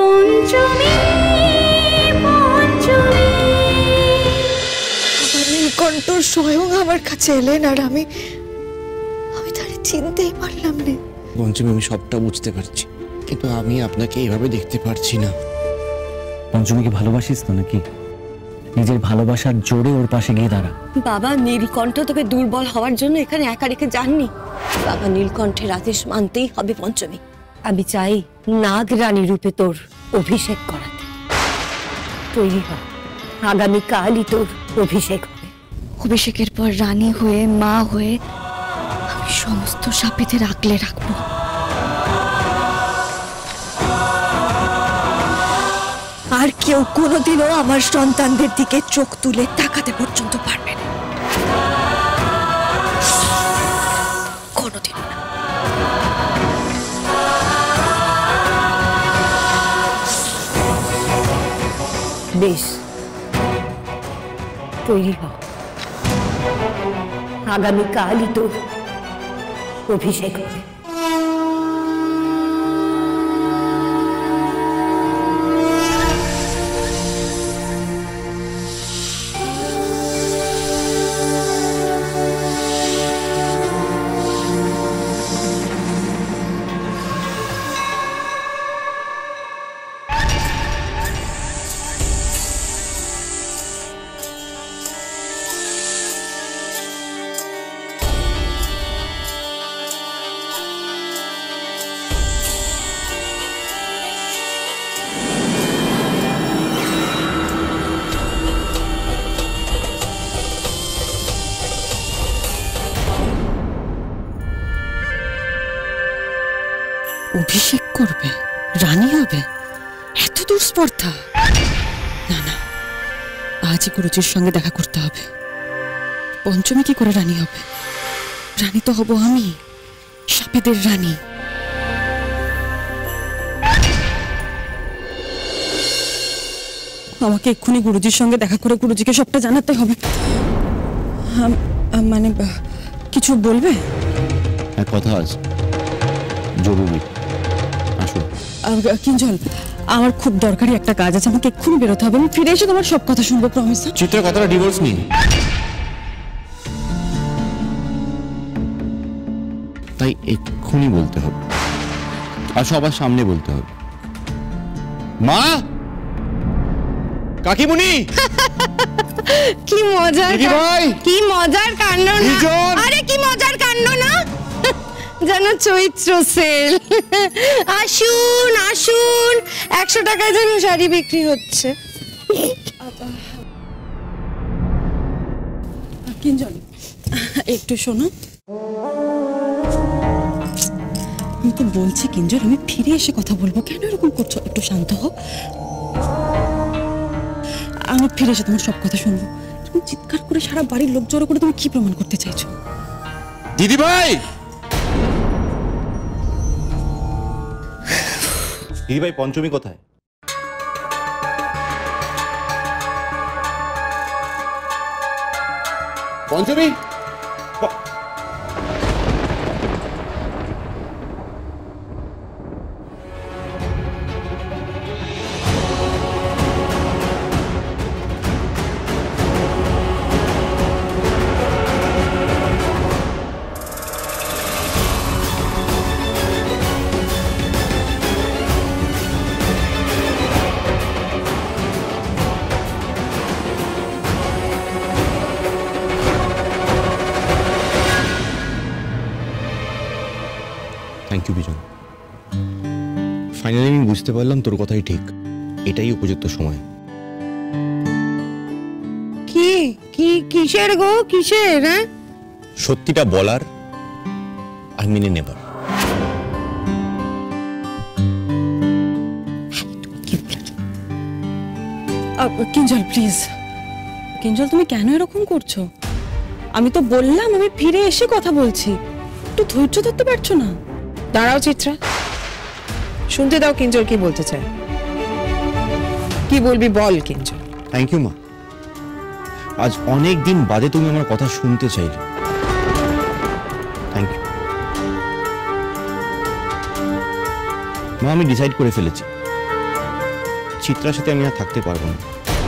পঞ্চমী পঞ্চমী নীলকণ্ঠ স্বয়ং আমার কাছে এলেন আর আমি তারে চিনতেই পারলাম না। পঞ্চমী, আমি সবটা বুঝতে পারছি, কিন্তু আমি আপনাকে এইভাবে দেখতে পারছি না। পঞ্চমীকে ভালোবাসিস তো নাকি? নিজের ভালোবাসার জোরে ওর পাশে গিয়ে দাঁড়া। বাবা নীলকণ্ঠ তোকে দুর্বল হওয়ার জন্য এখানে একা রেখে যাননি। বাবা নীলকণ্ঠের আদেশ মানতেই হবে পঞ্চমী। আমি চাই নাগরানী রূপে তোর অভিষেক করাতে। তৈরি হ, আগামীকালই তোর অভিষেক হবে। অভিষেকের পর রানী হয়ে মা হয়ে আমি সমস্ত সাপেদের আগলে রাখবো। আর কেউ কোনোদিনও আমার সন্তানদের দিকে চোখ তুলে তাকাতে পর্যন্ত পারবে না, কোনোদিনও না। বেশ, তৈরি হ, আগামীকালই তোর অভিষেক হবে। অভিষেক করবে, রানী হবে, এত দূর স্পর্ধা? না না, আজই গুরুজির সঙ্গে দেখা করতে হবে। পঞ্চমী কি করে রানী হবে? রানী তো হব আমি, সাপেদের রানী। আমাকে এক্ষুনি গুরুজির সঙ্গে দেখা করে গুরুজিকে সবটা জানাতে হবে। মানে কিছু বলবে? এক কথা আছে, জরুরি। আসুন। কিঞ্জল, আমার খুব দরকারি একটা কাজ আছে, আমাকে এক্ষুনি বেরোতে হবে। আমি ফিরে এসে তোমার সব কথা শুনবো, প্রমিস। চিত্রের কথাটা ডিভোর্স নিয়ে, তাই এক্ষুনি বলতে হবে, আর সবার সামনে বলতে হবে। মা, কাকিমুনি, কি মজার, কি মজার কাণ্ড না? আরে কি মজার কাণ্ড না, যেন চৈত্র সেল। আসুন আসুন, 100 টাকায় যেন শাড়ি বিক্রি হচ্ছে। কিঞ্জল, একটু শোনো। আমি তো বলছি কিঞ্জল, আমি ফিরে এসে কথা বলবো, কেন এরকম করছো? একটু শান্ত হও। আমি ফিরে এসে তোমার সব কথা শুনবো। তুমি চিৎকার করে সারা বাড়ির লোক জড়ো করে তুমি কি প্রমাণ করতে চাইছো? দিদি ভাই, দিদি ভাই, পঞ্চমী কোথায়? Panchami, thank you Bijon. Finally আমি বুঝতে পারলাম তোর কথাই ঠিক, এটাই উপযুক্ত সময়। কি কি কিসের গো, কিসের? সত্যিটা বলার আর মেনে নেবার। কিঞ্জল প্লিজ, কিঞ্জল তুমি কেন এরকম করছো? আমি তো বললাম আমি ফিরে এসে কথা বলছি, একটু ধৈর্য ধরতে পারছো না? দাঁড়াও চিত্রা, শুনতে দাও কিঞ্জল কি বলতে চায়। কি বলবি বল কিঞ্জল। থ্যাংক ইউ মা, আজ অনেক দিন বাদে তুমি আমার কথা শুনতে চাইলে। থ্যাংক ইউ মা। আমি ডিসাইড করে ফেলেছি, চিত্রার সাথে আমি আর থাকতে পারবো না।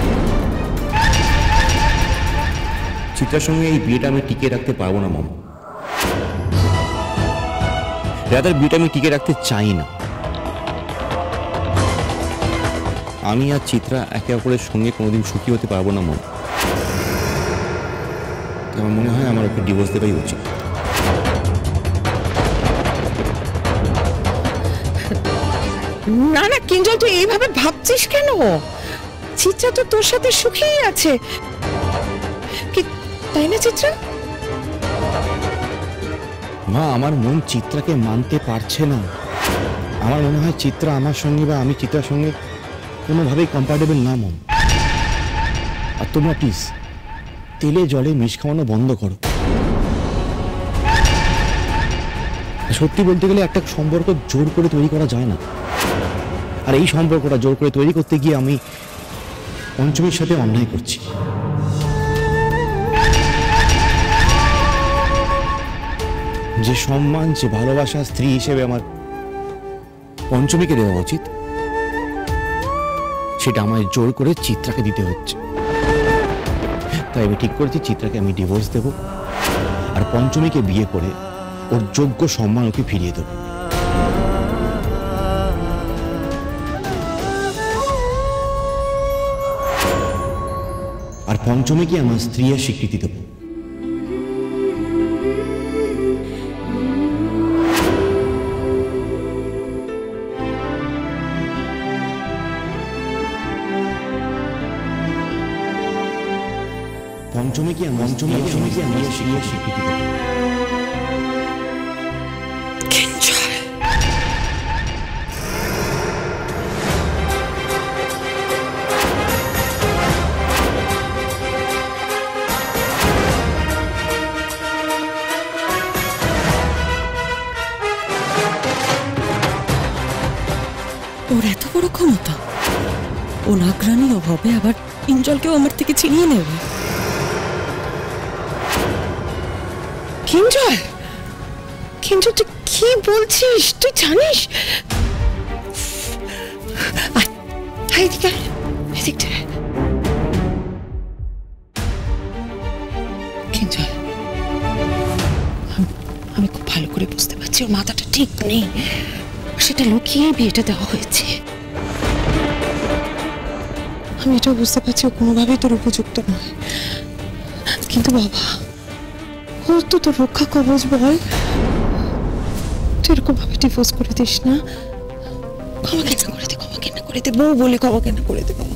চিত্রার সঙ্গে এই বিয়েটা আমি টিকিয়ে রাখতে পারবো না মম। রাদার বিয়েটা আমি টিকিয়ে রাখতে চাই না। আমি আর চিত্রা একে অপরের সঙ্গে কোনোদিন সুখী হতে পারবো না মম। আমার মনে হয় আমার ওকে ডিভোর্স দেওয়াই উচিত। না না কিঞ্জল, তুই এইভাবে ভাবছিস কেন? চিত্রা তো তোর সাথে সুখেই আছে, তাই না চিত্রা? মা, আমার মন চিত্রাকে মানতে পারছে না। আমার মনে হয় চিত্রা আমার সঙ্গে বা আমি চিত্রার সঙ্গে কোনোভাবেই কম্পার্টেবল না মম। আর তোমরা প্লিজ তেলে জলে মিশ খাওয়ানো বন্ধ করো। সত্যি বলতে গেলে একটা সম্পর্ক জোর করে তৈরি করা যায় না, আর এই সম্পর্কটা জোর করে তৈরি করতে গিয়ে আমি পঞ্চমীর সাথে অন্যায় করছি। যে সম্মান, যে ভালোবাসা স্ত্রী হিসেবে আমার পঞ্চমীকে দেওয়া উচিত, সেটা আমায় জোর করে চিত্রাকে দিতে হচ্ছে। তাই আমি ঠিক করেছি চিত্রাকে আমি ডিভোর্স দেব, আর পঞ্চমীকে বিয়ে করে ওর যোগ্য সম্মান ওকে ফিরিয়ে দেব। আর পঞ্চমীকে আমার স্ত্রীর স্বীকৃতি দেব। পঞ্চমীকে আমার স্বীকৃতি দেব। ওর এত বড় ক্ষমতা, ও নাগরানীও হবে, আবার কিঞ্জলকেও আমার থেকে ছিনিয়ে নেবে। কিঞ্জল, কিঞ্জল তুই কি বলছিস? তুই জানিস? কিঞ্জল, আমি খুব ভালো করে বুঝতে পারছি ওর মাথাটা ঠিক নেই, সেটা লুকিয়ে বিয়েটা দেওয়া হয়েছে। আমি এটাও বুঝতে পারছি ও কোনোভাবেই তোর উপযুক্ত নয়, কিন্তু বাবা ওর তো তোর রক্ষা কবচ বল। তুই এরকম ভাবে ডিভোর্স করে দিস না। ক্ষমা কেন করে দে, ক্ষমা কেন করে দে, বউ বলে ক্ষমা কেন করে দে বাবা।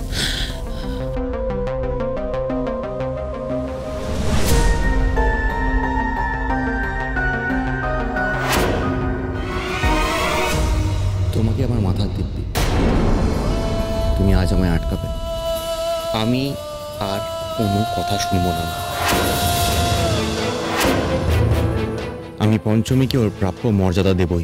তোমাকে আমার মাথার দিব্যি, তুমি আজ আমায় আটকাবে। আমি আর কোনো কথা শুনবো না। আমি পঞ্চমীকে ওর প্রাপ্য মর্যাদা দেবই।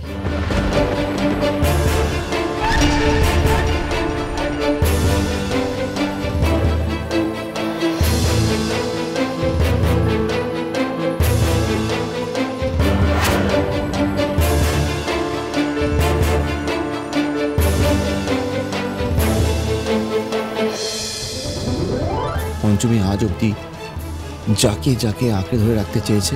পঞ্চমী আজ অব্দি যাকে যাকে আঁকড়ে ধরে রাখতে চেয়েছে,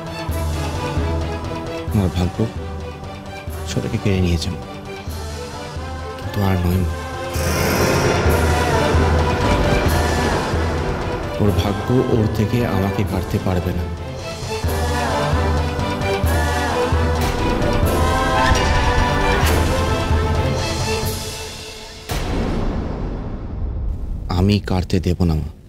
আমার ভাগ্য সবাইকে কেড়ে নিয়েছে, কিন্তু আর নয়। ওর ভাগ্য ওর থেকে আমাকে কাটতে পারবে না। আমি কাটতে দেব না মা।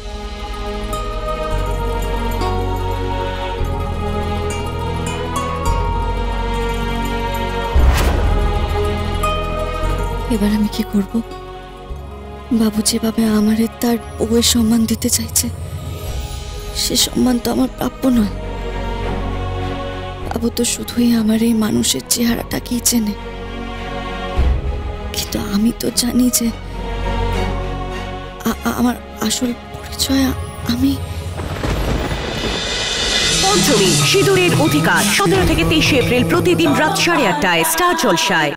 এবার আমি কি করব? বাবু যেভাবে আমারে তার বউয়ের সম্মান দিতে চাইছে, সে সম্মান তো আমার প্রাপ্য নয়। বাবু তো শুধুই আমার এই মানুষের চেহারাটাকেই চেনে, কিন্তু আমি তো জানি যে আমার আসল পরিচয় আমি। পঞ্চমী, সিঁদুরের অধিকার 17 থেকে 23 এপ্রিল প্রতিদিন রাত 8:30টায় স্টার জলসায়।